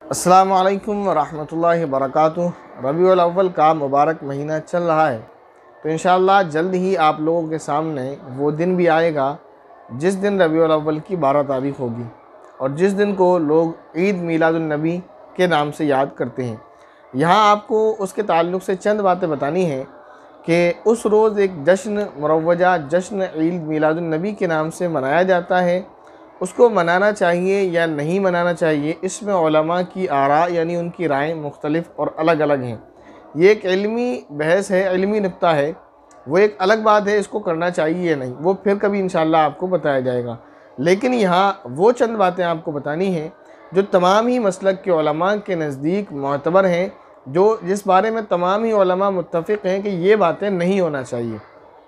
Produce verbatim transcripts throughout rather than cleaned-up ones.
अस्सलामु अलैकुम वरहमतुल्लाहि वबरकातुहू। रबीउल अव्वल का मुबारक महीना चल रहा है, तो इंशाअल्लाह जल्द ही आप लोगों के सामने वो दिन भी आएगा जिस दिन रबीउल अव्वल की बारह तारीख होगी और जिस दिन को लोग ईद मीलादुन नबी के नाम से याद करते हैं। यहाँ आपको उसके ताल्लुक़ से चंद बातें बतानी हैं कि उस रोज़ एक जश्न मुरव्वजा जश्न ईद मीलादुन नबी के नाम से मनाया जाता है। उसको मनाना चाहिए या नहीं मनाना चाहिए, इसमें उलमा की आरा यानी उनकी राय मुख्तलिफ़ और अलग अलग हैं। ये एक इल्मी बहस है, इल्मी नुक्ता है। वो एक अलग बात है, इसको करना चाहिए या नहीं, वो फिर कभी इंशाअल्लाह आपको बताया जाएगा। लेकिन यहाँ वो चंद बातें आपको बतानी हैं जो तमाम ही मसलक के उलमा के नज़दीक मोतबर हैं, जो जिस बारे में तमाम ही उलमा मुत्तफ़िक़ हैं कि ये बातें नहीं होना चाहिए।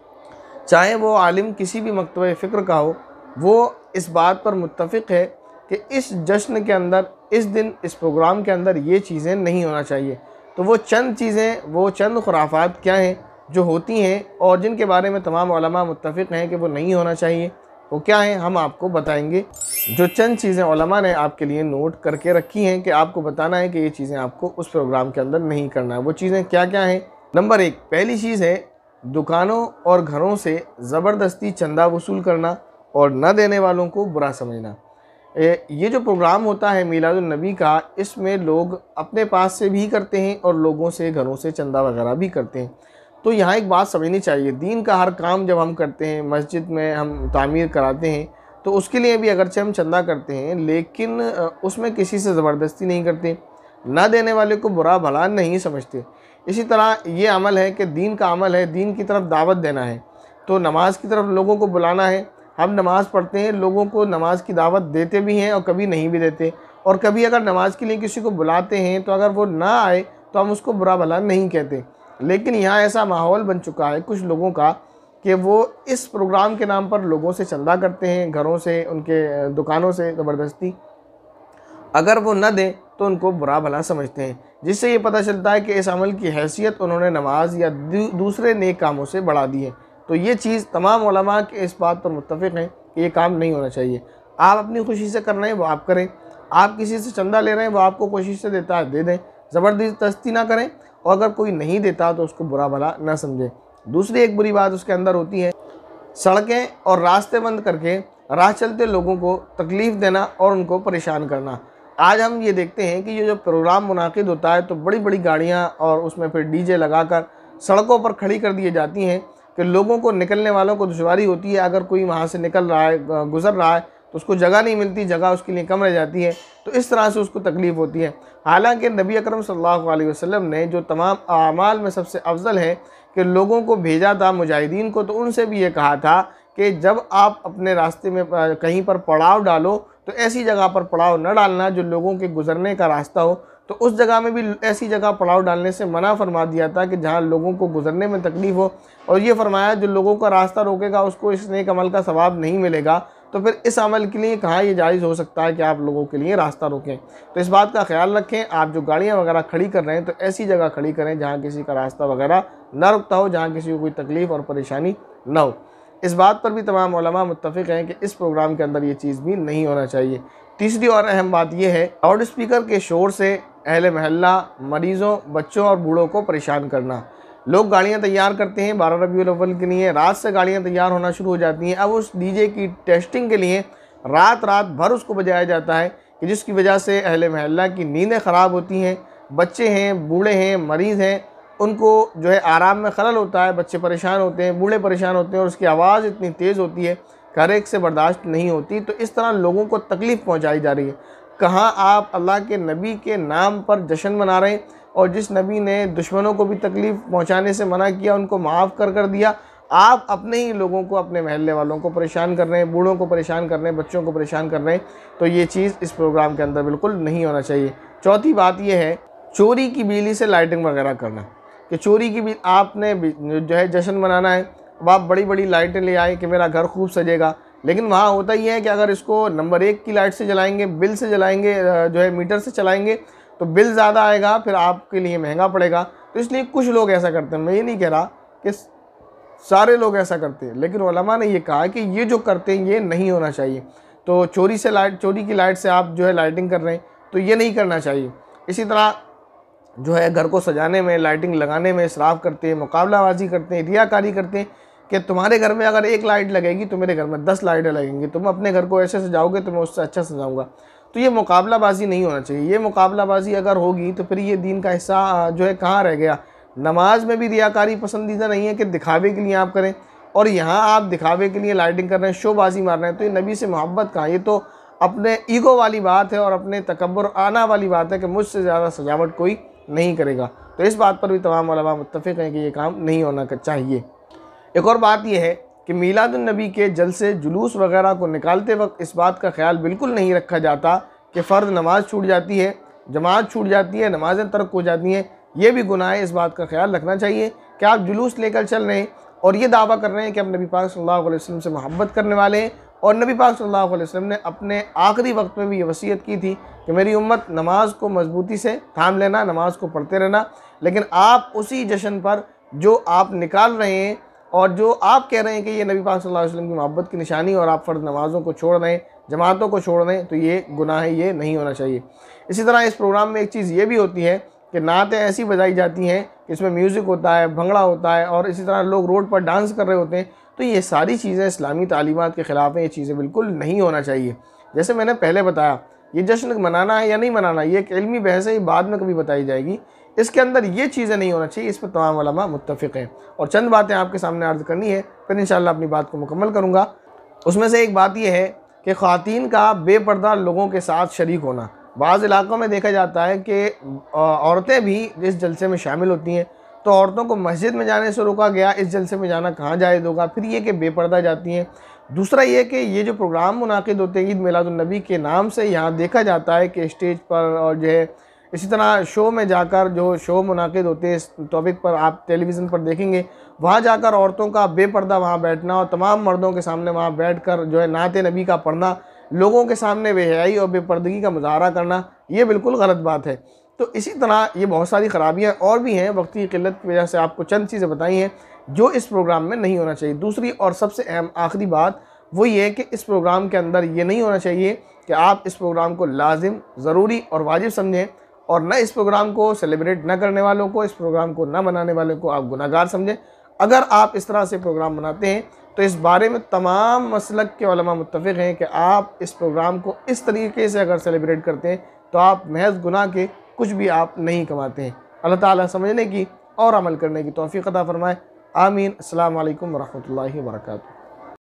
चाहे वो आलिम किसी भी मकतबे फ़िक्र का हो, वो इस बात पर मुत्तफ़िक़ है कि इस जश्न के अंदर, इस दिन, इस प्रोग्राम के अंदर ये चीज़ें नहीं होना चाहिए। तो वो चंद चीज़ें, वो चंद खुराफात क्या हैं जो होती हैं और जिनके बारे में तमाम उलमा मुत्तफ़िक़ हैं कि वो नहीं होना चाहिए, वो क्या हैं हम आपको बताएंगे। जो चंद चीज़ें उलमा ने आपके लिए नोट करके रखी हैं कि आपको बताना है कि ये चीज़ें आपको उस प्रोग्राम के अंदर नहीं करना है। वो चीज़ें क्या क्या हैं? नंबर एक, पहली चीज़ है दुकानों और घरों से ज़बरदस्ती चंदा वसूल करना और न देने वालों को बुरा समझना। ये जो प्रोग्राम होता है मीलादुन नबी का, इसमें लोग अपने पास से भी करते हैं और लोगों से, घरों से चंदा वगैरह भी करते हैं। तो यहाँ एक बात समझनी चाहिए, दीन का हर काम जब हम करते हैं, मस्जिद में हम तामीर कराते हैं, तो उसके लिए भी अगरचे हम चंदा करते हैं, लेकिन उसमें किसी से ज़बरदस्ती नहीं करते, ना देने वाले को बुरा भला नहीं समझते। इसी तरह ये अमल है कि दीन का अमल है, दीन की तरफ दावत देना है, तो नमाज की तरफ लोगों को बुलाना है। हम नमाज़ पढ़ते हैं, लोगों को नमाज की दावत देते भी हैं और कभी नहीं भी देते, और कभी अगर नमाज के लिए किसी को बुलाते हैं तो अगर वो ना आए तो हम उसको बुरा भला नहीं कहते। लेकिन यहाँ ऐसा माहौल बन चुका है कुछ लोगों का कि वो इस प्रोग्राम के नाम पर लोगों से चंदा करते हैं, घरों से, उनके दुकानों से ज़बरदस्ती। अगर वो न दें तो उनको बुरा भला समझते हैं, जिससे ये पता चलता है कि इस अमल की हैसियत उन्होंने नमाज या दूसरे नेक कामों से बढ़ा दी है। तो ये चीज़ तमाम उलमा के इस बात पर मुत्तफ़िक़ हैं कि ये काम नहीं होना चाहिए। आप अपनी खुशी से कर रहे हैं वो आप करें, आप किसी से चंदा ले रहे हैं वो आपको कोशिश से देता है दे दें, ज़बरदस्ती ना करें, और अगर कोई नहीं देता तो उसको बुरा भला ना समझें। दूसरी एक बुरी बात उसके अंदर होती है, सड़कें और रास्ते बंद करके राह चलते लोगों को तकलीफ़ देना और उनको परेशान करना। आज हम ये देखते हैं कि ये जो प्रोग्राम मुनाकिद होता है तो बड़ी बड़ी गाड़ियाँ और उसमें फिर डीजे लगाकर सड़कों पर खड़ी कर दी जाती हैं कि लोगों को, निकलने वालों को दुश्वारी होती है। अगर कोई वहाँ से निकल रहा है, गुज़र रहा है, तो उसको जगह नहीं मिलती, जगह उसके लिए कम रह जाती है, तो इस तरह से उसको तकलीफ़ होती है। हालांकि नबी अकरम सल्लल्लाहु अलैहि वसल्लम ने जो तमाम आमाल में सबसे अफजल है कि लोगों को भेजा था मुजाहिदीन को, तो उनसे भी ये कहा था कि जब आप अपने रास्ते में कहीं पर पड़ाव डालो तो ऐसी जगह पर पड़ाव न डालना जो लोगों के गुज़रने का रास्ता हो। तो उस जगह में भी ऐसी जगह पड़ाव डालने से मना फरमा दिया था कि जहाँ लोगों को गुज़रने में तकलीफ़ हो, और ये फरमाया जो लोगों का रास्ता रोकेगा उसको इस नेक अमल का सवाब नहीं मिलेगा। तो फिर इस अमल के लिए कहाँ ये जायज़ हो सकता है कि आप लोगों के लिए रास्ता रोकें। तो इस बात का ख्याल रखें, आप जो गाड़ियाँ वगैरह खड़ी कर रहे हैं तो ऐसी जगह खड़ी करें जहाँ किसी का रास्ता वगैरह ना रुकता हो, जहाँ किसी को कोई तकलीफ़ और परेशानी ना हो। इस बात पर भी तमाम उलमा मुत्तफ़िक़ हैं कि इस प्रोग्राम के अंदर ये चीज़ भी नहीं होना चाहिए। तीसरी और अहम बात यह है, लाउड स्पीकर के शोर से अहले महल्ला, मरीज़ों, बच्चों और बूढ़ों को परेशान करना। लोग गाड़ियाँ तैयार करते हैं बारह रबीउल अव्वल के लिए, रात से गाड़ियाँ तैयार होना शुरू हो जाती हैं। अब उस डीजे की टेस्टिंग के लिए रात रात भर उसको बजाया जाता है कि जिसकी वजह से अहले महल्ला की नींदें ख़राब होती हैं। बच्चे हैं, बूढ़े हैं, मरीज़ हैं, उनको जो है आराम में खलल होता है। बच्चे परेशान होते हैं, बूढ़े परेशान होते हैं, और उसकी आवाज़ इतनी तेज़ होती है कि हर एक से बर्दाश्त नहीं होती। तो इस तरह लोगों को तकलीफ़ पहुँचाई जा रही है। कहाँ आप अल्लाह के नबी के नाम पर जश्न मना रहे हैं, और जिस नबी ने दुश्मनों को भी तकलीफ़ पहुँचाने से मना किया, उनको माफ़ कर कर दिया, आप अपने ही लोगों को, अपने महल्ले वालों को परेशान कर रहे हैं, बूढ़ों को परेशान कर रहे हैं, बच्चों को परेशान कर रहे हैं। तो ये चीज़ इस प्रोग्राम के अंदर बिल्कुल नहीं होना चाहिए। चौथी बात यह है, चोरी की बिजली से लाइटिंग वगैरह करना, कि चोरी की भी आपने जो है जश्न मनाना है, अब आप बड़ी बड़ी लाइटें ले आए कि मेरा घर खूब सजेगा, लेकिन वहाँ होता ही है कि अगर इसको नंबर एक की लाइट से जलाएंगे, बिल से जलाएंगे, जो है मीटर से चलाएंगे, तो बिल ज़्यादा आएगा, फिर आपके लिए महंगा पड़ेगा। तो इसलिए कुछ लोग ऐसा करते हैं। मैं ये नहीं कह रहा कि सारे लोग ऐसा करते हैं, लेकिन उलमा ने ये कहा कि ये जो करते हैं ये नहीं होना चाहिए। तो चोरी से लाइट, चोरी की लाइट से आप जो है लाइटिंग कर रहे हैं, तो ये नहीं करना चाहिए। इसी तरह जो है घर को सजाने में, लाइटिंग लगाने में इसराफ़ करते हैं, मुकाबलाबाजी करते हैं, रियाकारी करते हैं कि तुम्हारे घर में अगर एक लाइट लगेगी तो मेरे घर में दस लाइटें लगेंगी, तुम अपने घर को ऐसे सजाओगे तो मैं उससे अच्छा सजाऊंगा। तो ये मुकाबलाबाजी नहीं होना चाहिए। ये मुकाबलाबाजी अगर होगी तो फिर ये दीन का हिस्सा जो है कहाँ रह गया। नमाज में भी रियाकारी पसंदीदा नहीं है कि दिखावे के लिए आप करें, और यहाँ आप दिखावे के लिए लाइटिंग कर रहे हैं, शोबाजी मार रहे हैं, तो ये नबी से मोहब्बत कहाँ। ये तो अपने ईगो वाली बात है और अपने तकब्बुर आना वाली बात है कि मुझसे ज़्यादा सजावट कोई नहीं करेगा। तो इस बात पर भी तमाम उलमा मुत्तफ़िक़ हैं कि ये काम नहीं होना चाहिए। एक और बात यह है कि मीलादुन्नबी के जलसे जुलूस वगैरह को निकालते वक्त इस बात का ख्याल बिल्कुल नहीं रखा जाता कि फ़र्द नमाज छूट जाती है, जमात छूट जाती है, नमाज़ें तर्क हो जाती हैं। ये भी गुनाह है। इस बात का ख्याल रखना चाहिए कि आप जुलूस लेकर चल रहे हैं और ये दावा कर रहे हैं कि हम नबी पाक सल्लल्लाहु अलैहि वसल्लम से मोहब्बत करने वाले हैं, और नबी पाक सल्लल्लाहु अलैहि वसल्लम ने अपने आखिरी वक्त में भी ये वसीयत की थी कि मेरी उम्मत नमाज को मजबूती से थाम लेना, नमाज को पढ़ते रहना। लेकिन आप उसी जश्न पर जो आप निकाल रहे हैं और जो आप कह रहे हैं कि ये नबी पाक सल्लल्लाहु अलैहि वसल्लम की मोहब्बत की निशानी, और आप फ़र्द नमाज़ों को छोड़ रहे हैं, जमातों को छोड़ रहे हैं, तो ये गुनाह है, ये नहीं होना चाहिए। इसी तरह इस प्रोग्राम में एक चीज़ ये भी होती है कि नातें ऐसी बजाई जाती हैं कि इसमें म्यूज़िक होता है, भंगड़ा होता है, और इसी तरह लोग रोड पर डांस कर रहे होते हैं। तो ये सारी चीज़ें इस्लामी तालीमात के ख़िलाफ़ हैं। ये चीज़ें बिल्कुल नहीं होना चाहिए। जैसे मैंने पहले बताया, ये जश्न मनाना है या नहीं मनाना, ये एक इल्मी बहस है, ये बाद में कभी बताई जाएगी। इसके अंदर ये चीज़ें नहीं होना चाहिए, इस पर तमाम उलमा मुत्तफ़िक़ हैं। और चंद बातें आपके सामने अर्ज़ करनी है, फिर इंशाअल्लाह अपनी बात को मुकम्मल करूँगा। उसमें से एक बात यह है कि ख़वातीन का बेपर्दा लोगों के साथ शरीक होना। बाज़ इलाक़ों में देखा जाता है कि औरतें भी इस जलसे में शामिल होती हैं, तो औरतों को मस्जिद में जाने से रोका गया, इस जलसे में जाना कहाँ जायज़ होगा। फिर ये कि बेपर्दा जाती हैं। दूसरा ये कि ये जो प्रोग्राम मुनाकिद होते हैं ईद मिलादुन्नबी के नाम से, यहाँ देखा जाता है कि स्टेज पर और जो है इसी तरह शो में जाकर जो शो मुनाकिद होते हैं, इस टॉपिक पर आप टेलीविज़न पर देखेंगे, वहाँ जाकर औरतों का बेपर्दा वहाँ बैठना और तमाम मर्दों के सामने वहाँ बैठकर जो है नाते नबी का पढ़ना, लोगों के सामने बेहयाई और बेपर्दगी का मुजाहरा करना, ये बिल्कुल गलत बात है। तो इसी तरह ये बहुत सारी ख़राबियाँ और भी हैं। वक्त की क़िल्लत की वजह से आपको चंद चीज़ें बताई हैं जो इस प्रोग्राम में नहीं होना चाहिए। दूसरी और सबसे अहम आखिरी बात वो ये है कि इस प्रोग्राम के अंदर ये नहीं होना चाहिए कि आप इस प्रोग्राम को लाजिम, ज़रूरी और वाजिब समझें, और न इस प्रोग्राम को सेलिब्रेट न करने वालों को, इस प्रोग्राम को न मनाने वालों को आप गुनाहगार समझें। अगर आप इस तरह से प्रोग्राम मनाते हैं तो इस बारे में तमाम मसलक के उलमा मुत्तफ़िक़ हैं कि आप इस प्रोग्राम को इस तरीके से अगर सेलिब्रेट करते हैं तो आप महज़ गुनाह के कुछ भी आप नहीं कमाते हैं। अल्लाह ताला समझने की और अमल करने की तौफ़ीक़ अता फ़रमाए। आमीन। अस्सलामु अलैकुम व रहमतुल्लाहि व बरकातुहू।